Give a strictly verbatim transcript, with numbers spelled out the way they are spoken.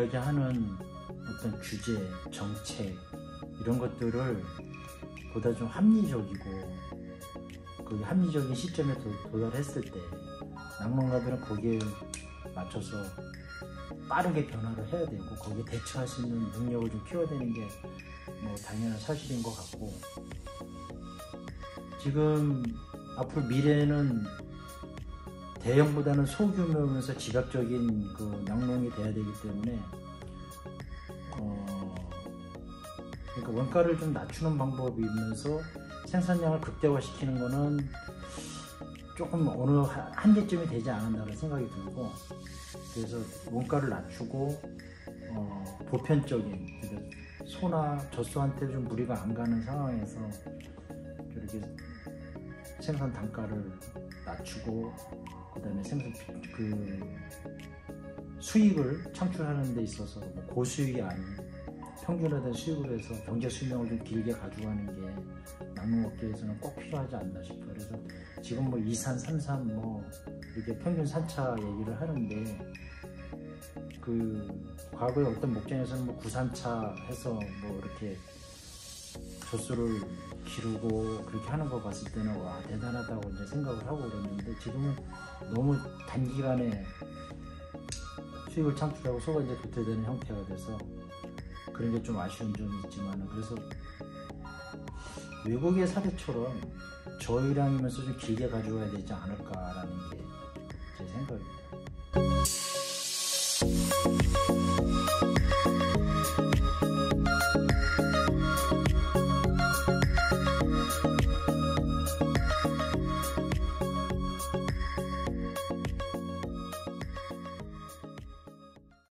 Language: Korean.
이루고자 하는 어떤 주제, 정책 이런 것들을 보다 좀 합리적이고 그 합리적인 시점에 도, 도달했을 때 낙농가들은 거기에 맞춰서 빠르게 변화를 해야 되고 거기에 대처할 수 있는 능력을 좀 키워내는 게 뭐 당연한 사실인 것 같고, 지금 앞으로 미래는 대형보다는 소규모면서 지각적인 그 낙농이 돼야 되기 때문에 어 그러니까 원가를 좀 낮추는 방법이면서 생산량을 극대화시키는 거는 조금 어느 한계점이 되지 않았나라는 생각이 들고, 그래서 원가를 낮추고 어 보편적인, 그러니까 소나 젖소한테 좀 무리가 안 가는 상황에서 저렇게 생산 단가를 낮추고 그 다음에 생산 그 수익을 창출하는 데 있어서 뭐 고수익이 아닌 평균화된 수익으로 해서 경제 수명을 좀 길게 가져가는 게 낙농업계에서는 꼭 필요하지 않나 싶어요. 그래서 지금 뭐 이산, 삼산 뭐 이렇게 평균 산차 얘기를 하는데, 그 과거에 어떤 목장에서는 뭐 구산차 해서 뭐 이렇게 젖소를 기르고 그렇게 하는 거 봤을 때는 와 대단하다고 이제 생각을 하고 그랬는데, 지금은 너무 단기간에 수익을 창출하고 소가 이제 도태되는 형태가 돼서 그런 게 좀 아쉬운 점이 있지만, 그래서 외국의 사례처럼 저희량이면서 좀 길게 가져와야 되지 않을까라는 게 제 생각입니다.